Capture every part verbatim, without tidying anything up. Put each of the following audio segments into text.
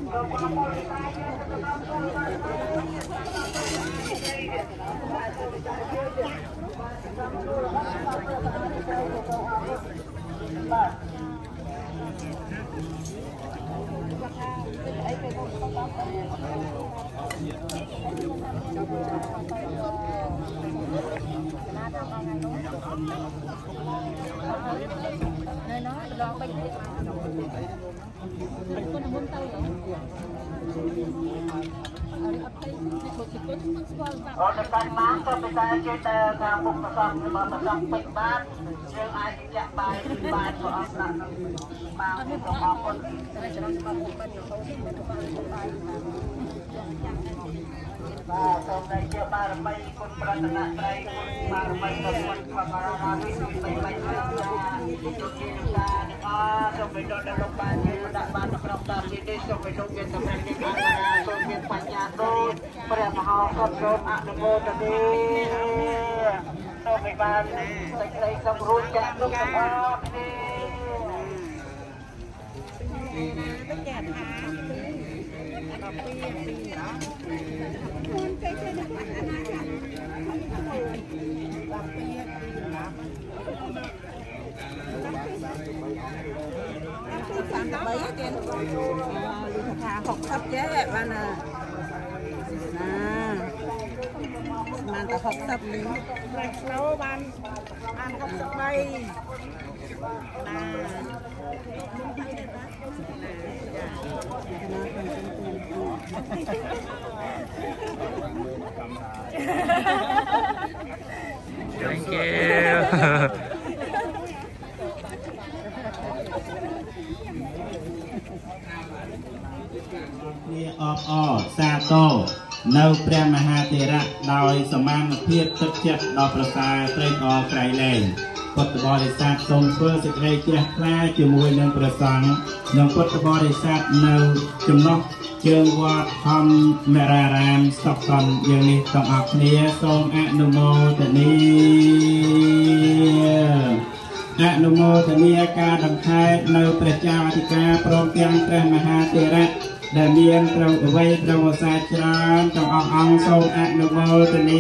nơi nó lo bên đây con muốn tao ở đây cái má cho người ta chơi ta càng một cái sòng mà ta sòng bệnh bát chơi ai cũng chạm bài bài của ông là mà một con con và sau đây chưa ba mươi con prasana trai con ba mươi con con và rami bảy bảy cho kia ta à sau đây đó là ba mươi con đã ban được năm tám đây sau đây đó kita berani cara sau đây banyak đôi pada mahal con con ăn ngon thật đi sau đây ban đây đây xong rồi chạm lúc đó đi tất cả học sắp chế bạn à à mà ta học sắp đi nấu ban ăn học sắp bay à thank you នេះអបអសាទរនៅព្រះមហាទេរៈដោយសមានភាពទឹកចិត្តដល់ប្រសើរត្រេកអរក្រៃលែងពុទ្ធបរិស័ទសូមធ្វើសេចក្តីជ្រះថ្លាជាមួយនឹងព្រះសង្ឃនិងពុទ្ធបរិស័ទនៅចំណុះជើងវត្តធម្មមេរារាមស្តុកតនយើងនេះទាំងអស់គ្នាសូមអនុមោទនាអនុមោទនាការដង្ខែនៅព្រះចៅអធិការព្រមទាំងព្រះមហាទេរៈដែលមានត្រូវអ្វីត្រូវអាសាច្រើនទាំងអស់អង្គសូមអនុមោទនា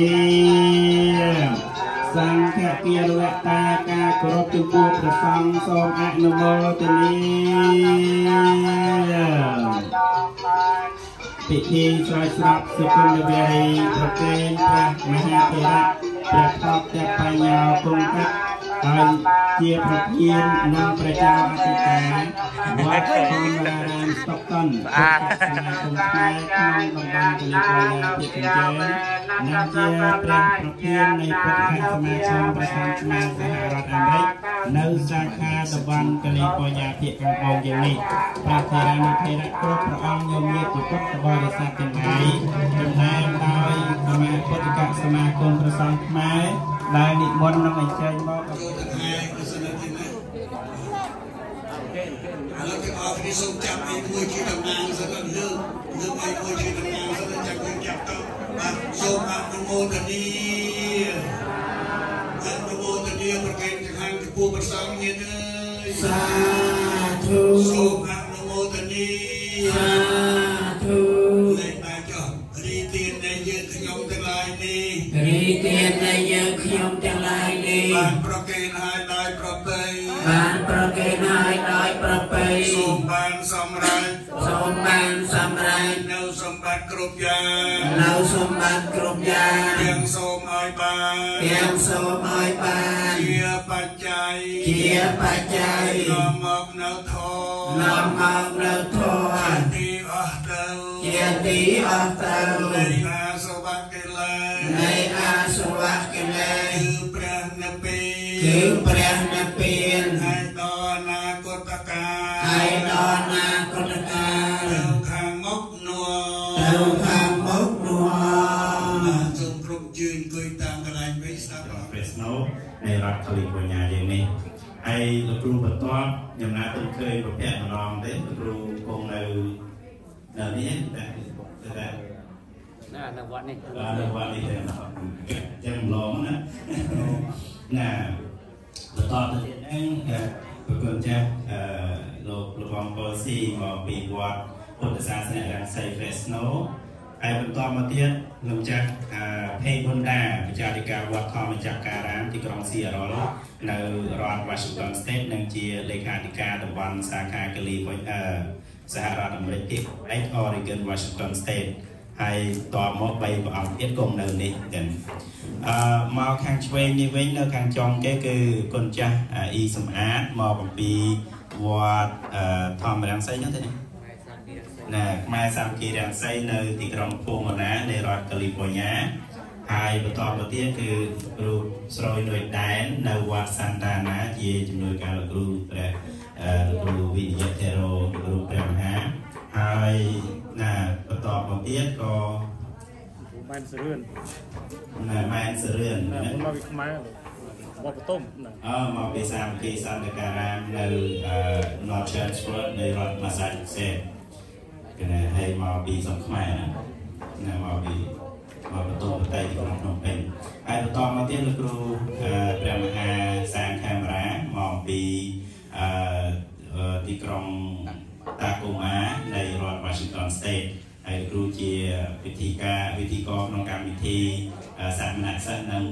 សង្ឃគារវតាការគោរពចំពោះព្រះសង្ឃសូមអនុមោទនាពិធីស្រោចស្រពសុគន្ធវេរីប្រគេនព្រះមហាទេរៈព្រះថោកតបញ្ញោគង់កិច្ចហើយជាប្រធាននិងប្រជាអធិការវត្តធម្មរាមស្តុកតនស្អាតសមាគមខ្មែរក្នុងតំបន់ពលិបញ្ញាភិកញ្ជើនិងជាព្រះប្រធាននៃពុទ្ធសមាគមប្រចាំឆ្នាំសហរដ្ឋអាមេរិកនៅសាខាតំបន់ពលិបញ្ញាភិកខាងត្បូងយ៉ាងនេះព្រះធរណធរៈគ្រប់ព្រះអង្គញោមញាតិពុទ្ធបរិស័ទទាំងឡាយចំណាយដោយសមាពុទ្ធកសមាគមប្រចាំខ្មែរដែលនិមន្តនឹងអញ្ជើញមកឥឡូវទាំងអស់គ្នាសូមចាប់ឲ្យមួយជាតំណាងសិនលើកលើកឲ្យមួយជាតំណាងសិនចាប់យើងចាប់ទៅបាទសូមអនុមោទនាអនុមោទនាប្រកេនចង្ហាន់ចំពោះព្រះសង្ឃញាតិអើយសាធុសូមអនុមោទនាសាធុលេខបានចុះរីទាននៃយើងខ្ញុំទាំងឡាយនេះរីទាននៃយើងខ្ញុំទាំងឡាយនេះបានប្រកេនឲ្យដោយប្រពៃបានប្រកេនឲ្យដោយប្រពៃសូមបានសម្រេចសូមបានសម្រេចនៅសម្បត្តិគ្រប់យ៉ាងនៅសម្បត្តិគ្រប់យ៉ាងទាំងសូមឲ្យបានទាំងសូមឲ្យបានជាបច្ច័យជាបច្ច័យនាំមកនៅធម៌នាំមកនៅធម៌ទីអស់ទៅជាទីអស់ទៅនៃអាសវៈកិលេសនៃអាសវៈកិលេសគឺព្រះនិព្វានគឺព្រះនិព្វានហើយដល់អនាគតកាលហើយដល់អនាគតកាលទៅខាងមុខនោះទៅខាងមុខនោះសូមគ្រប់ជឿនគួយតាមកន្លែងវិញស្ដាប់ព្រះស្នូនៃរដ្ឋកាលីបញ្ញាយើងនេះហើយលោកគ្រូបន្ទាប់ចំណាទៅឃើញប្រភពម្ដងទេលោកគ្រូគង់នៅនៅនេះតែតែណានៅវត្តនេះនៅវត្តនេះទេចឹងឡងណាណាបន្តទៅទៀតហ្នឹងប្រគល់ចាស់អឺលោកលោកបងពលស៊ីមកពីវត្តពុទ្ធសាសនារាំងសីហ្វេស្ណូហើយបន្តមកទៀតលោកចាស់ភេបុណ្ដាបច្ចារិកាវត្តធម្មចក្ការាមទីក្រុងស៊ីអរ៉ុលនៅរដ្ឋ Washington State និងជាលេខាធិការតំបន់សាខាកាលីហ្វ័រញ៉ាសហរដ្ឋអាមេរិកទីឯក Oregon Washington State ហើយតបមកបីព្រះអង្គទៀតគង់នៅនេះទាំងអឺមកខាងឆ្វេងនេះវិញនៅខាងចុងគេគឺគុណចាស់អ៊ីសំអាតមកអំពីវត្តធម្មរាំងសីហ្នឹងទេណាខ្មែរសាមគ្គីរាំងសីនៅទីក្រុងភូមិណានៃរដ្ឋកាលីហ្វ័រញ៉ាហើយបន្តមកទៀតគឺគ្រូស្រួយនុយដែននៅវត្តសាន់តាណាជាជំនួយការលោកគ្រូព្រះលោកគ្រូវិនិយោគទេរោលោកគ្រូព្រះមហាហើយណាបន្តមកទៀតក៏ម៉ែនសរឿនណាម៉ែនសរឿនណាមកពីខ្មែរមកបន្ទុំអឺមកពីសាមគ្គីសន្តិការាមនៅ North Chatsworth នៃរដ្ឋ Massachusetts គេណាឲ្យមកពីសង្ខ្មែរណាមកពីមកបន្ទុំប្រទេសទីក្រុងភ្នំពេញហើយបន្តមកទៀតលោកគ្រូព្រះមហាសាងកាមេរ៉ាមកពីអឺទីក្រុងតាកូម៉ានៃរដ្ឋ Washington State ហើយគ្រូជាវិធីការវិធីកក្នុងកម្មវិធីសាមណសិស្សនិង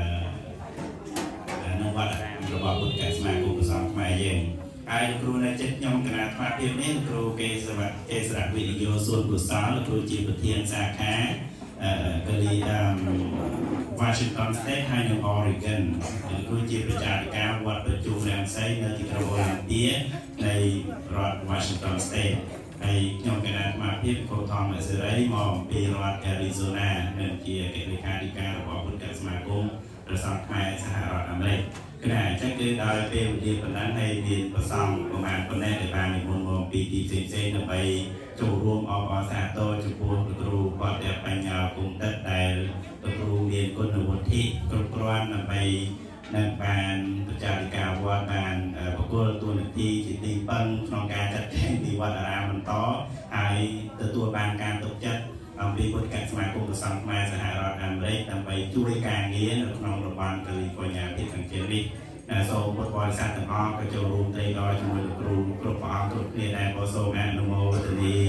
នៅវត្តរបស់ពុទ្ធសមាគមព្រះសង្ឃខ្មែរយើងហើយគ្រូនៅចិត្តខ្ញុំគណៈថ្មភាពនេះគ្រូគេសវៈគេស្រៈវិទ្យាសួនពុសលគ្រូជាប្រធានសាខាកាលី Washington State ហើយនៅ Oregon គ្រូជាប្រជាអធិការវត្តប្រជុំរាំងសីនៅទីក្រុង Olympia នៃរដ្ឋ Washington State ហើយខ្ញុំគណៈថ្មភាពគ្រូថមសេរីមកពីរដ្ឋ Arizona និងជាអគ្គលេខាធិការរបស់ពុទ្ធសមាគមព្រះសង្ឃខ្មែរសហរដ្ឋអាមេរិកគណៈអញ្ចឹងគឺដល់ពេលវេលាប៉ុណ្ណឹងហើយមានប្រសងប្រមាណប៉ុណ្ណេះដែលបាននិមន្តមកពីទីផ្សេងផ្សេងដើម្បីចូលរួមអបអរសាទរចំពោះលោកគ្រូគាត់ដែលបញ្ញាគុំទឹកដែលលោកគ្រូមានគុណវុឌ្ឍិគ្រប់គ្រាន់ដើម្បីនឹងបានប្រជាអធិការវត្តបានបកគលទួលនីតិជាទីពឹងក្នុងការចាត់ចែងទីវត្តអារាមបន្តហើយទទួលបានការទុកចិត្តអំពីពុទ្ធសមាគមព្រះសង្ឃខ្មែរសហរដ្ឋអាមេរិកដើម្បីជួយការងារនៅក្នុងតំបន់កាលីហ្វ័រញ៉ាទីខាងជើងនេះសូមពុទ្ធបរិស័ទទាំងអស់ក៏ចូលរួមត្រីដល់ជាមួយលោកគ្រូគ្រប់ព្រះអង្គគ្រប់គ្នាដែរក៏សូមអនុមោទនា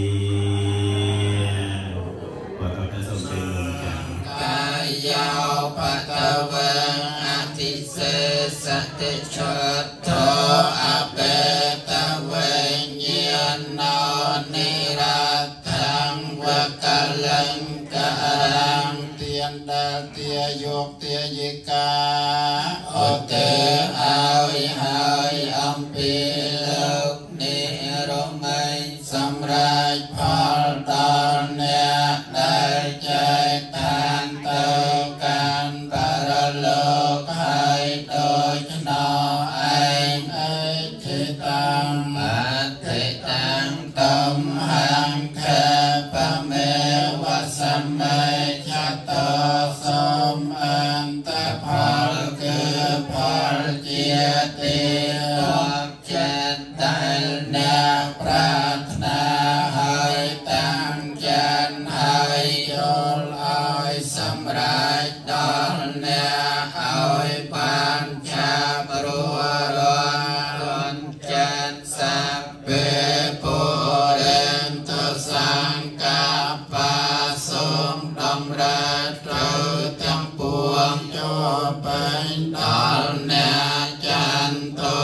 បាទទៅសូមជឿចា៎កាយោបតវេអតិសេសតិចតោអបេតវេញាណោនិរាថងវកលង្កាងទៀនដែលទាយកទាយិកាអទេឲ្យហើយអំពីលោកនិរម័យសម្រាប់ផលដល់អ្នកដែលចែកឋានទៅកាន់បរលោកហើយដូចណោឯងអេធិតាំអធិតាំតំហាំខេបមេវសមេចតោសូមអន្តផលគឺផលជាទីលោកចិត្តដែលអ្នកប្រាថ្នាហើយតាំងចានហើយយល់ឲ្យសម្រេចដល់អ្នកឲ្យបានចាប់រួរនចានសាពេពុរិនទសង្កាបាសូមដំរើត្រូវទាំងពួងចូលពេញដល់អ្នកចន្ទោ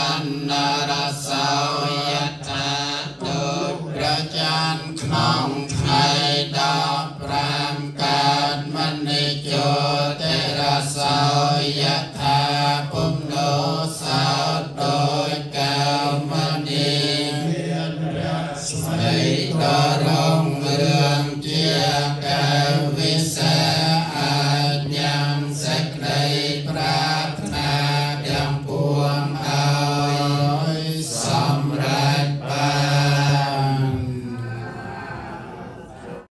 បណ្ណារសោយថាដូចព្រះច័ន្ទក្នុង